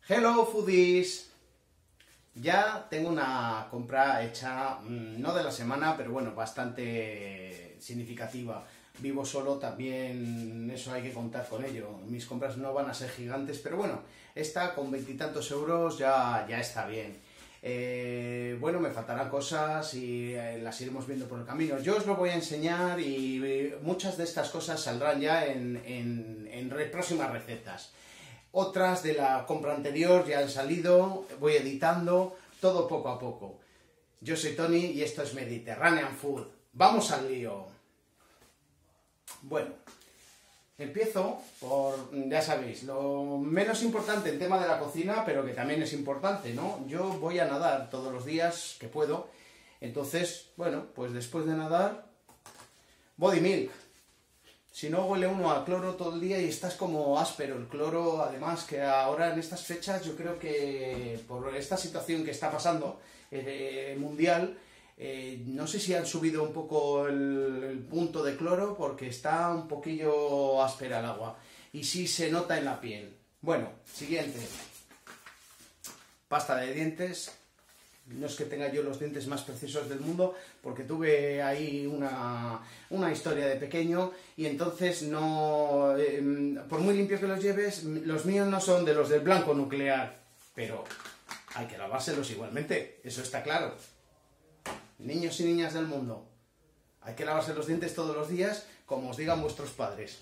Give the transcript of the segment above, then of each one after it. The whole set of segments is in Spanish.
Hello foodies, ya tengo una compra hecha, no de la semana, pero bueno, bastante significativa. Vivo solo, también eso hay que contar con ello. Mis compras no van a ser gigantes, pero bueno, esta con 20 y tantos euros ya está bien. Bueno, me faltarán cosas y las iremos viendo por el camino. Yo os lo voy a enseñar y muchas de estas cosas saldrán ya en próximas recetas. Otras de la compra anterior ya han salido, voy editando, todo poco a poco. Yo soy Tony y esto es Mediterranean Food. ¡Vamos al lío! Bueno, empiezo por, ya sabéis, lo menos importante en tema de la cocina, pero que también es importante, ¿no? Yo voy a nadar todos los días que puedo, entonces, bueno, pues después de nadar, body milk. Si no, huele uno a cloro todo el día y estás como áspero. El cloro, además, que ahora en estas fechas, yo creo que por esta situación que está pasando mundial, no sé si han subido un poco el punto de cloro porque está un poquillo áspera el agua. Y sí se nota en la piel. Bueno, siguiente. Pasta de dientes. No es que tenga yo los dientes más preciosos del mundo, porque tuve ahí una historia de pequeño y entonces no... por muy limpios que los lleves, los míos no son de los del blanco nuclear, pero hay que lavárselos igualmente, eso está claro. Niños y niñas del mundo, hay que lavarse los dientes todos los días, como os digan vuestros padres.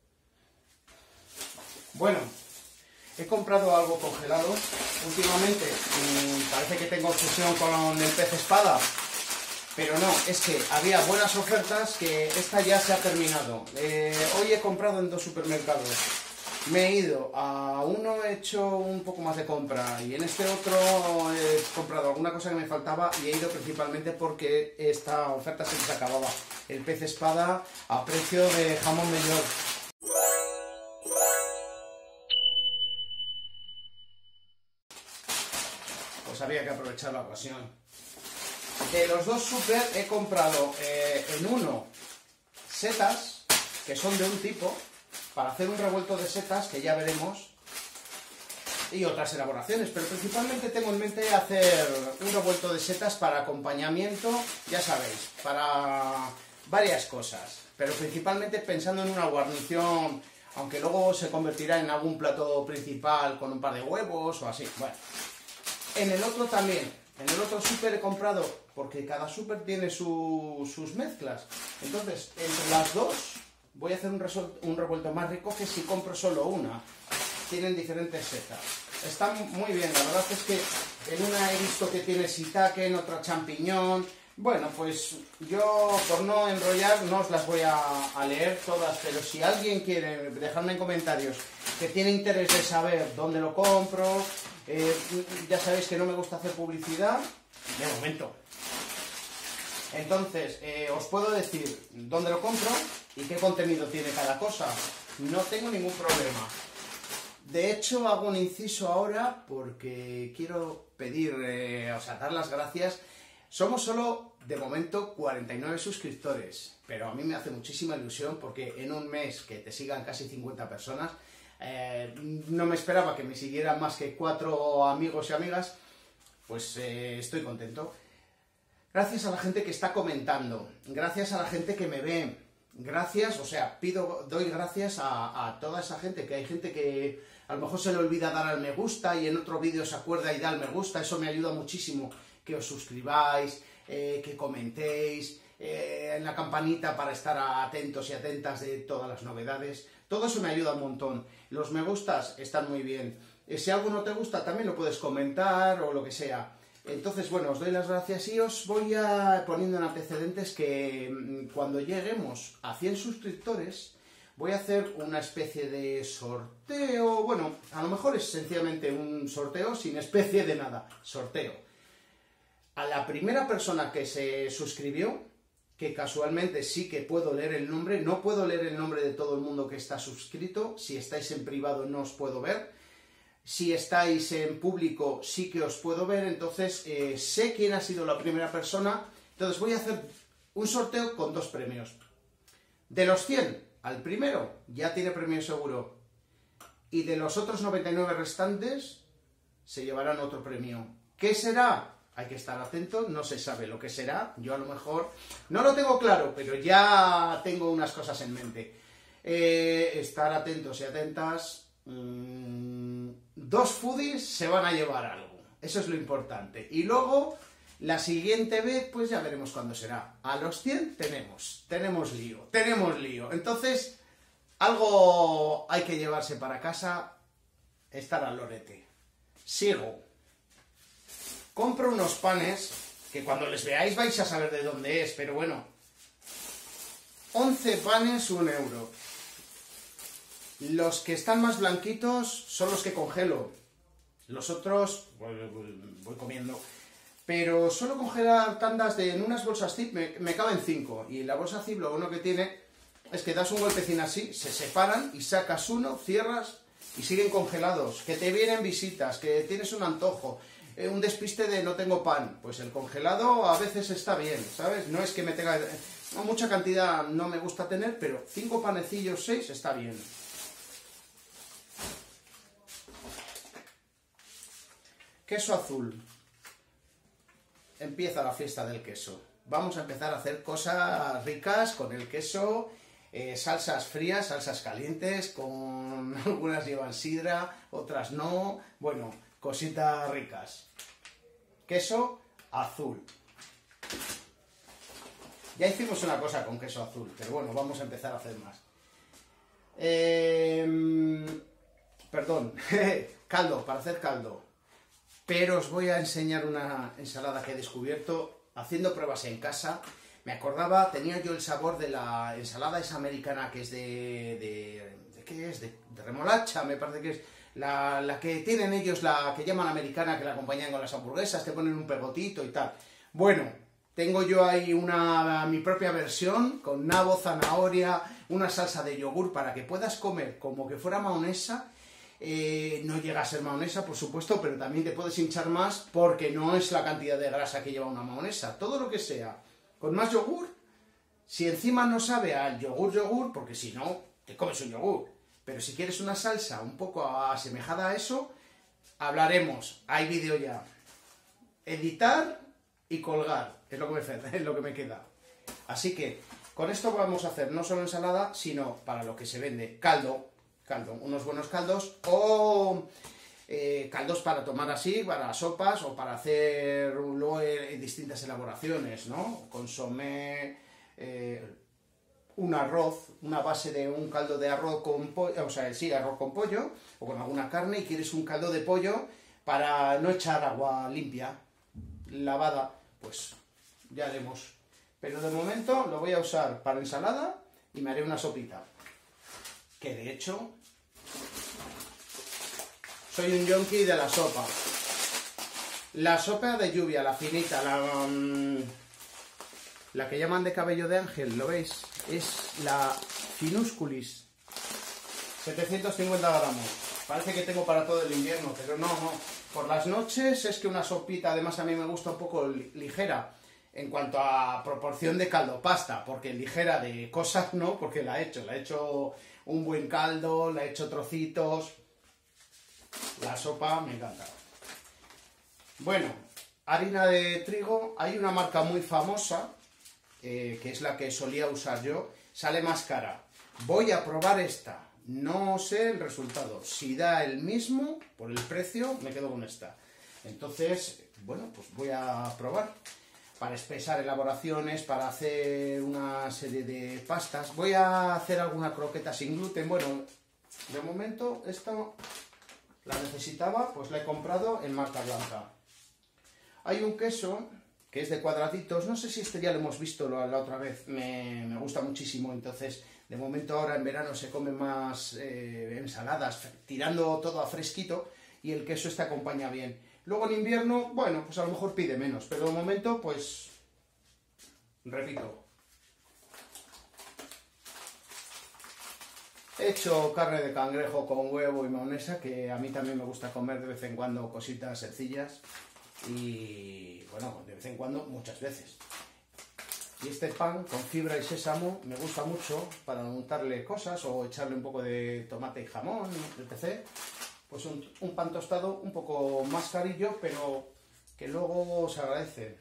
Bueno, he comprado algo congelado. Últimamente parece que tengo obsesión con el pez espada, pero no, es que había buenas ofertas que esta ya se ha terminado. Hoy he comprado en 2 supermercados. Me he ido a uno, he hecho un poco más de compra y en este otro he comprado alguna cosa que me faltaba y he ido principalmente porque esta oferta se les acababa. El pez espada a precio de jamón de York. Pues había que aprovechar la ocasión. De los 2 super he comprado en uno setas, que son de un tipo, para hacer un revuelto de setas, que ya veremos, y otras elaboraciones, pero principalmente tengo en mente hacer un revuelto de setas para acompañamiento, ya sabéis, para varias cosas, pero principalmente pensando en una guarnición, aunque luego se convertirá en algún plato principal con un par de huevos o así, bueno. En el otro también, en el otro súper he comprado, porque cada súper tiene sus mezclas. Entonces, entre las dos voy a hacer un revuelto más rico que si compro solo una. Tienen diferentes setas. Están muy bien, la verdad es que en una he visto que tiene shiitake, en otra champiñón. Bueno, pues yo, por no enrollar, no os las voy a leer todas, pero si alguien quiere dejarme en comentarios que tiene interés de saber dónde lo compro, ya sabéis que no me gusta hacer publicidad, de momento. Entonces, os puedo decir dónde lo compro y qué contenido tiene cada cosa. No tengo ningún problema. De hecho, hago un inciso ahora porque quiero pedir, dar las gracias. Somos solo, de momento, 49 suscriptores, pero a mí me hace muchísima ilusión porque en un mes que te sigan casi 50 personas, no me esperaba que me siguieran más que 4 amigos y amigas, pues estoy contento. Gracias a la gente que está comentando, gracias a la gente que me ve, gracias, doy gracias a toda esa gente, que hay gente que a lo mejor se le olvida dar al me gusta y en otro vídeo se acuerda y da al me gusta, eso me ayuda muchísimo. Que os suscribáis, que comentéis, en la campanita para estar atentos y atentas de todas las novedades. Todo eso me ayuda un montón. Los me gustas están muy bien. Si algo no te gusta también lo puedes comentar o lo que sea. Entonces, bueno, os doy las gracias y os voy poniendo en antecedentes que cuando lleguemos a 100 suscriptores voy a hacer una especie de sorteo. Bueno, a lo mejor es sencillamente un sorteo sin especie de nada. Sorteo. A la primera persona que se suscribió, que casualmente sí que puedo leer el nombre, no puedo leer el nombre de todo el mundo que está suscrito, si estáis en privado no os puedo ver, si estáis en público sí que os puedo ver, entonces sé quién ha sido la primera persona, entonces voy a hacer un sorteo con 2 premios. De los 100, al primero ya tiene premio seguro, y de los otros 99 restantes se llevarán otro premio. ¿Qué será? Hay que estar atentos, no se sabe lo que será. Yo a lo mejor no lo tengo claro, pero ya tengo unas cosas en mente. Estar atentos y atentas. 2 foodies se van a llevar algo. Eso es lo importante. Y luego, la siguiente vez, pues ya veremos cuándo será. A los 100 tenemos lío. Entonces, algo hay que llevarse para casa, estar al lorete. Sigo. Compro unos panes, que cuando les veáis vais a saber de dónde es, pero bueno. 11 panes, 1 euro. Los que están más blanquitos son los que congelo. Los otros voy comiendo. Pero suelo congelar tandas en unas bolsas zip, me caben 5. Y la bolsa zip lo bueno que tiene es que das un golpecín así, se separan y sacas uno, cierras y siguen congelados. Que te vienen visitas, que tienes un antojo, un despiste de no tengo pan. Pues el congelado a veces está bien, ¿sabes? No es que me tenga... No, mucha cantidad no me gusta tener, pero 5 panecillos, 6 está bien. Queso azul. Empieza la fiesta del queso. Vamos a empezar a hacer cosas ricas con el queso, salsas frías, salsas calientes, con algunas llevan sidra, otras no. Bueno, cositas ricas. Queso azul. Ya hicimos una cosa con queso azul, pero bueno, vamos a empezar a hacer más. Perdón, caldo, para hacer caldo. Pero os voy a enseñar una ensalada que he descubierto haciendo pruebas en casa. Me acordaba, tenía yo el sabor de la ensalada esa americana que es ¿de qué es? De remolacha, me parece que es. La que tienen ellos, la que llaman americana, que la acompañan con las hamburguesas, te ponen un pegotito y tal. Bueno, tengo yo ahí mi propia versión con nabo, zanahoria, una salsa de yogur para que puedas comer como que fuera mayonesa. No llega a ser mayonesa, por supuesto, pero también te puedes hinchar más porque no es la cantidad de grasa que lleva una mayonesa. Todo lo que sea con más yogur, si encima no sabe al yogur, porque si no, te comes un yogur. Pero si quieres una salsa un poco asemejada a eso, hablaremos. Hay vídeo ya. Editar y colgar, es lo que me queda. Así que con esto vamos a hacer no solo ensalada, sino para lo que se vende, caldo, unos buenos caldos o caldos para tomar así, para sopas o para hacer luego distintas elaboraciones, ¿no? Consomé, un arroz, una base de un caldo de arroz con pollo, o sea, sí, arroz con pollo o con alguna carne y quieres un caldo de pollo para no echar agua limpia, lavada, pues ya haremos. Pero de momento lo voy a usar para ensalada y me haré una sopita. Que de hecho soy un yonki de la sopa. La sopa de lluvia, la finita, la que llaman de cabello de ángel, ¿lo veis? Es la finúsculis. 750 gramos. Parece que tengo para todo el invierno, pero no. Por las noches es que una sopita, además a mí me gusta un poco ligera. En cuanto a proporción de caldo-pasta, porque ligera de cosas no, porque la he hecho un buen caldo, la he hecho trocitos. La sopa me encanta. Bueno, harina de trigo, hay una marca muy famosa, que es la que solía usar yo, sale más cara. Voy a probar esta, no sé el resultado. Si da el mismo, por el precio, me quedo con esta. Entonces, bueno, pues voy a probar. Para espesar elaboraciones, para hacer una serie de pastas. Voy a hacer alguna croqueta sin gluten. Bueno, de momento esto la necesitaba, pues la he comprado en marca blanca. Hay un queso que es de cuadraditos, no sé si este ya lo hemos visto la otra vez, me gusta muchísimo, entonces de momento ahora en verano se comen más ensaladas, tirando todo a fresquito y el queso este acompaña bien. Luego en invierno, bueno, pues a lo mejor pide menos, pero de momento, pues, repito. He hecho carne de cangrejo con huevo y mayonesa, que a mí también me gusta comer de vez en cuando cositas sencillas. Y, bueno, de vez en cuando, muchas veces. Y este pan con fibra y sésamo me gusta mucho para untarle cosas o echarle un poco de tomate y jamón, etc. pues un pan tostado un poco más carillo, pero que luego se agradece.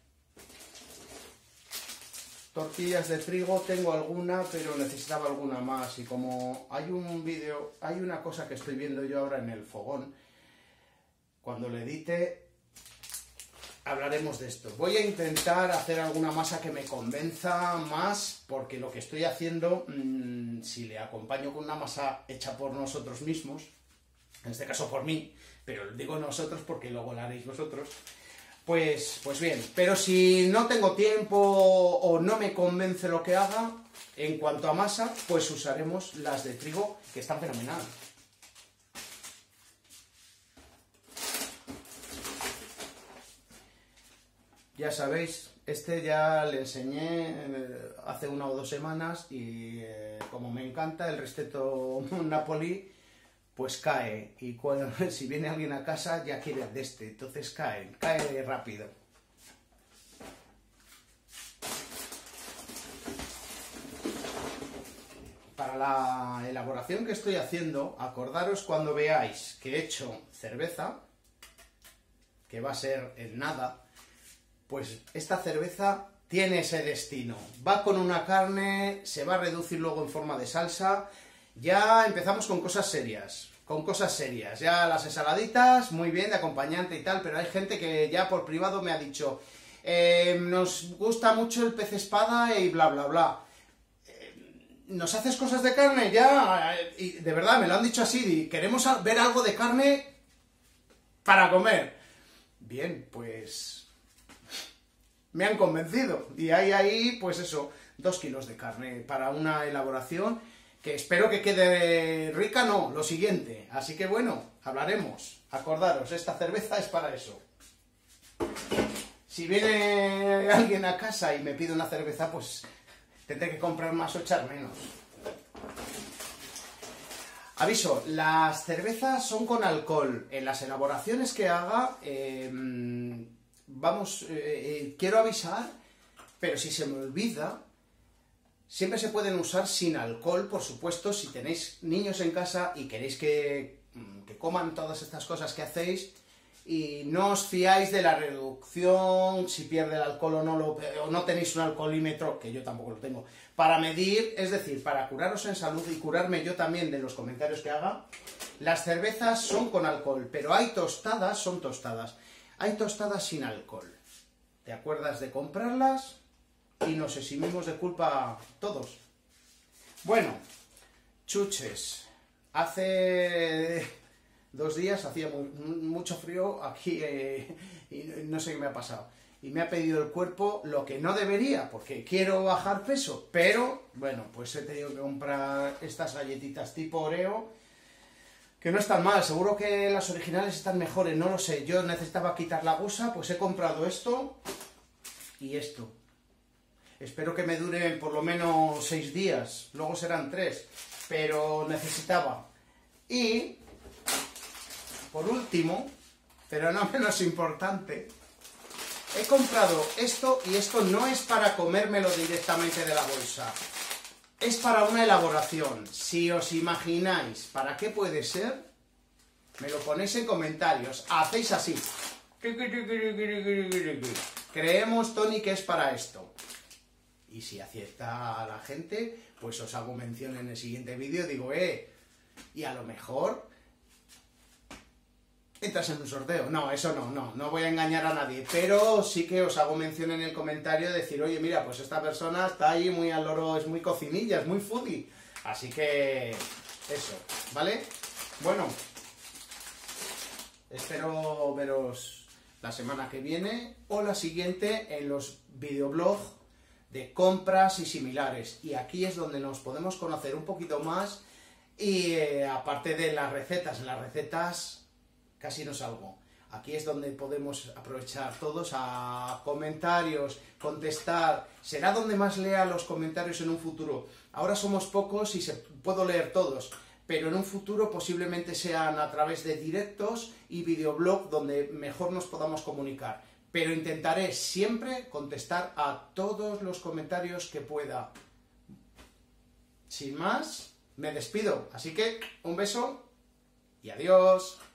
Tortillas de trigo, tengo alguna, pero necesitaba alguna más. Y como hay un vídeo, hay una cosa que estoy viendo yo ahora en el fogón, cuando lo edite, hablaremos de esto. Voy a intentar hacer alguna masa que me convenza más, porque lo que estoy haciendo, si le acompaño con una masa hecha por nosotros mismos, en este caso por mí, pero digo nosotros porque luego la haréis vosotros, pues bien. Pero si no tengo tiempo o no me convence lo que haga, en cuanto a masa, pues usaremos las de trigo, que están fenomenal. Ya sabéis, este ya le enseñé hace 1 o 2 semanas y como me encanta el Ristretto Napoli, pues cae. Y si viene alguien a casa ya quiere de este, entonces cae rápido. Para la elaboración que estoy haciendo, acordaros cuando veáis que he hecho cerveza, que va a ser el nada, pues esta cerveza tiene ese destino. Va con una carne, se va a reducir luego en forma de salsa. Ya empezamos con cosas serias, Ya las ensaladitas, muy bien, de acompañante y tal, pero hay gente que ya por privado me ha dicho nos gusta mucho el pez espada y bla, bla, bla. ¿Nos haces cosas de carne? Ya, y de verdad, me lo han dicho así, queremos ver algo de carne para comer. Bien, pues me han convencido. Y hay ahí, pues eso, 2 kilos de carne para una elaboración que espero que quede rica, no, lo siguiente. Así que bueno, hablaremos. Acordaros, esta cerveza es para eso. Si viene alguien a casa y me pide una cerveza, pues tendré que comprar más o echar menos. Aviso, las cervezas son con alcohol. En las elaboraciones que haga, quiero avisar, pero si se me olvida, siempre se pueden usar sin alcohol, por supuesto, si tenéis niños en casa y queréis que coman todas estas cosas que hacéis, y no os fiáis de la reducción, si pierde el alcohol o no tenéis un alcoholímetro, que yo tampoco lo tengo, para medir, es decir, para curaros en salud y curarme yo también de los comentarios que haga. Las cervezas son con alcohol, pero hay tostadas, son tostadas. Hay tostadas sin alcohol. ¿Te acuerdas de comprarlas? Y nos eximimos de culpa todos. Bueno, chuches. Hace 2 días hacía mucho frío aquí y no sé qué me ha pasado. Y me ha pedido el cuerpo lo que no debería, porque quiero bajar peso. Pero, bueno, pues he tenido que comprar estas galletitas tipo Oreo, que no están mal. Seguro que las originales están mejores, no lo sé. Yo necesitaba quitar la gusa, pues he comprado esto y esto. Espero que me duren por lo menos 6 días, luego serán 3, pero necesitaba. Y, por último, pero no menos importante, he comprado esto, y esto no es para comérmelo directamente de la bolsa. Es para una elaboración. Si os imagináis para qué puede ser, me lo ponéis en comentarios. Hacéis así. Creemos, Tony, que es para esto. Y si acierta a la gente, pues os hago mención en el siguiente vídeo. Digo, y a lo mejor entras en un sorteo. No, eso no voy a engañar a nadie. Pero sí que os hago mención en el comentario de decir, oye, mira, pues esta persona está ahí muy al loro, es muy cocinilla, es muy foodie. Así que eso, ¿vale? Bueno, espero veros la semana que viene o la siguiente en los videoblogs de compras y similares. Y aquí es donde nos podemos conocer un poquito más. Y aparte de las recetas, en las recetas casi no salgo. Aquí es donde podemos aprovechar todos a comentarios, contestar. Será donde más lea los comentarios en un futuro. Ahora somos pocos y puedo leer todos, pero en un futuro posiblemente sean a través de directos y videoblog donde mejor nos podamos comunicar. Pero intentaré siempre contestar a todos los comentarios que pueda. Sin más, me despido. Así que un beso y adiós.